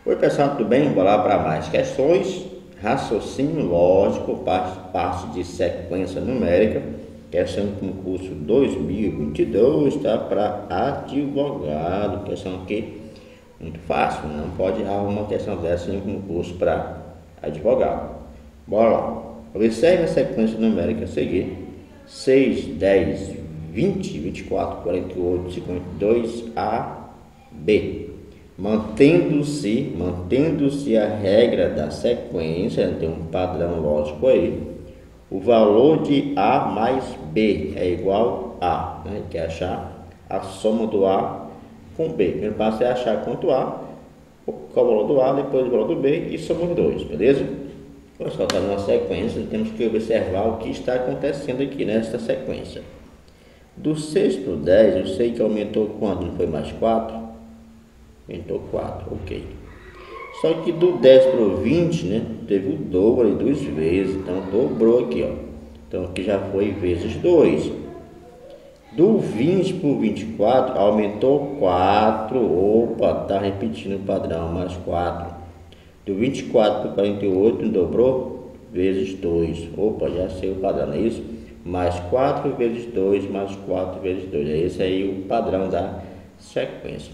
Oi pessoal, tudo bem? Bora lá para mais questões. Raciocínio lógico, parte de sequência numérica, questão do concurso 2022, tá? Para advogado, questão aqui muito fácil, não pode errar uma questão dessa em um concurso para advogado. Bora lá. Observe a sequência numérica a seguir: 6, 10, 20, 24, 48, 52, A, B. Mantendo-se a regra da sequência, tem um padrão lógico aí, o valor de A mais B é igual a, né? Quer achar a soma do A com B. Primeiro passo é achar quanto A, qual o valor do A, depois o valor do B e soma os dois, beleza? Pessoal, está numa sequência, temos que observar o que está acontecendo aqui nesta sequência. Do 6 para o 10, eu sei que aumentou quanto? Não foi mais 4? Aumentou 4, ok. Só que do 10 para o 20, né? Teve o dobro aí 2 vezes, então dobrou aqui, ó. Então aqui já foi vezes 2. Do 20 para o 24, aumentou 4. Opa, tá repetindo o padrão, mais 4. Do 24 para o 48, dobrou vezes 2. Opa, já sei o padrão, não é isso? Mais 4 vezes 2, mais 4 vezes 2. É esse aí o padrão da sequência.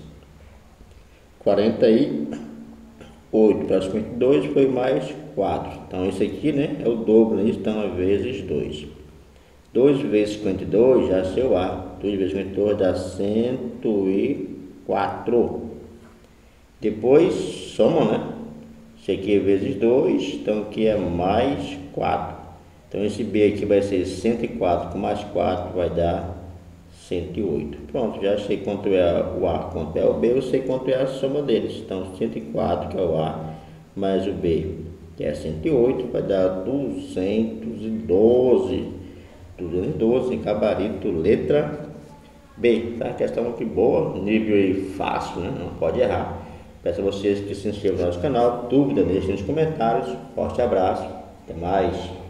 48 para 52 foi mais 4. Então, esse aqui, né, é o dobro, né? Então, é vezes 2. 2 vezes 52 já é seu A. 2 vezes 52 dá 104. Depois, soma, né? Esse aqui é vezes 2, então aqui é mais 4. Então, esse B aqui vai ser 104 com mais 4 vai dar 108. Pronto, já sei quanto é o A, quanto é o B, eu sei quanto é a soma deles. Então, 104, que é o A, mais o B, que é 108, vai dar 212. 212, gabarito, letra B. Tá? Questão muito boa, nível aí fácil, né? Não pode errar. Peço a vocês que se inscrevam no nosso canal. Dúvida, deixem nos comentários. Forte abraço, até mais.